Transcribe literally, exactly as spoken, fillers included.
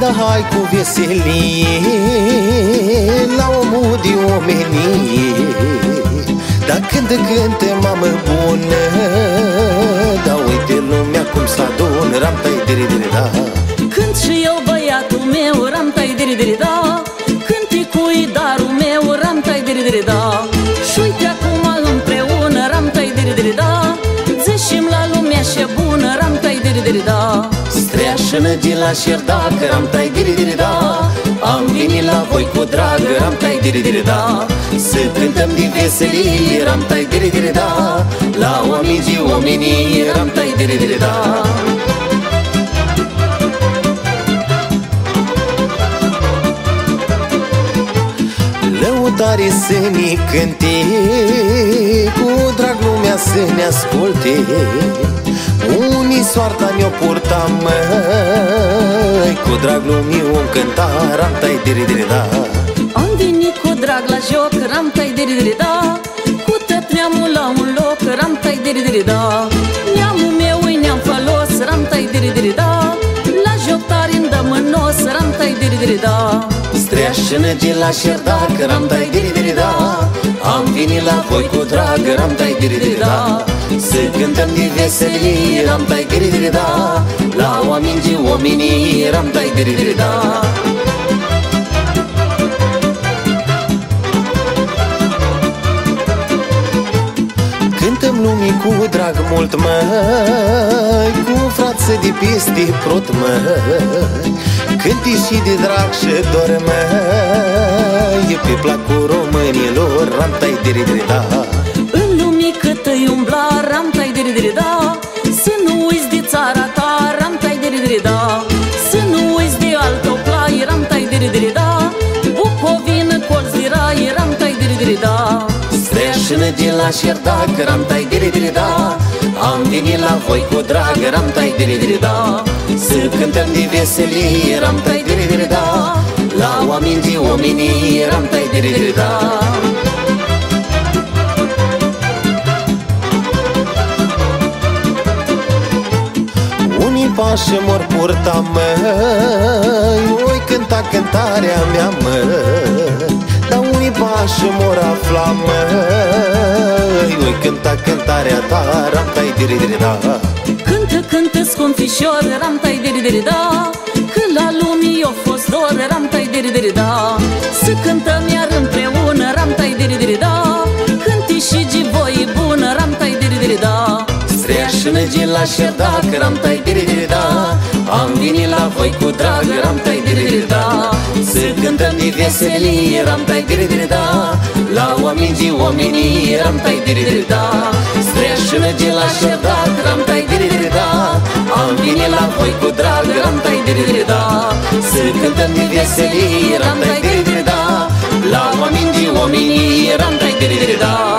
Da, hai cu veselie la omul de omenie. Da, cântă, cântă, mamă bună, da, uite lumea cum s-adună. Ram-tai, diri-diri, da. Cânt și eu, băiatul meu, ram-tai, diri-diri, da. Cânti cu-i darul meu, ram-tai, diri-diri, da. Și uite acum împreună, ram-tai, diri-diri, da. Zășim la lumea și bună, ram-tai, diri-diri, da. Streașă-nă de la șerdac, ram-tai, diri-diri, da. Am venit la voi cu drag, ram-tai, diri-diri, da. Să cântăm de veselie, ram-tai, diri-diri, da. La oameni și omenii, ram-tai, diri-diri, da. Lăutare să ne cânte, cu drag lumea să ne asculte. Unii soarta ne-o purta, măi, cu drag lumii om cânta, ram-tai, diri-diri, da. Am venit cu drag la joc, ram-tai, diri-diri, da. Cu tot neamul la un loc, ram-tai, diri-diri, da. Neamul meu e neam falos, ram-tai, diri-diri, da. La joc tare îndămânos, ram-tai, diri-diri, da. Streașă-nă de la șerdac, ram-tai, diri-diri, da. Am venit la voi cu drag, ram-tai, diri-diri, da. Să cântăm de veselie, ram-tai, diri-diri, da. La oameni și omenii, ram-tai, diri-diri, da. Cântăm lumii cu drag mult, măi, cu frață de peste prut, măi. Cânti și de drag și dor, măi, e pe placul românilor, ram-tai, diri-diri, da. În lumii cât îi umbla, ram-tai, diri-diri, da. Să nu uiți de țara ta, ram-tai, diri-diri, da. Să nu uiți de altă plai, ram-tai, diri-diri, da. Bucovină, colț de rai, ram-tai, diri-diri, da. Streașă-nă de la șerdac, ram-tai, diri-diri, da. Am venit la voi cu drag, ram-tai, diri-diri, da. Să cântăm de veselie, ram-tai, diri-diri, da. La oameni și omenii, ram-tai, diri-diri, da. Unii pași mor purta, măi, oi cânta cântarea mea, măi. Dar unii pași mor afla, măi, oi cânta cântarea ta, ram-tai, diri-diri, da. Cântă, cântă, scumpișor, ram-tai, diri-diri, da. Că la lumii o fost dor, ram-tai, diri-diri, da. Să cântăm iar împreună, ram-tai, diri-diri, da. Cânti și givoi bună, ram-tai, diri-diri, da. Streașă-nă de la șerdac, ram-tai, diri-diri, da. Am venit la voi cu drag, ram-tai, diri-diri, da. Să cântăm de veselie, ram-tai, diri-diri, da. La oameni și omenii, ram-tai, diri-diri, da. Streașă-nă de la șerdac, ram-tai, diri-diri, da. Am venit la voi cu drag, ram-tai, diri-diri, da. Să cântăm de veselie, ram-tai, diri-diri, da. La oameni și omenii, ram-tai, diri-diri, da.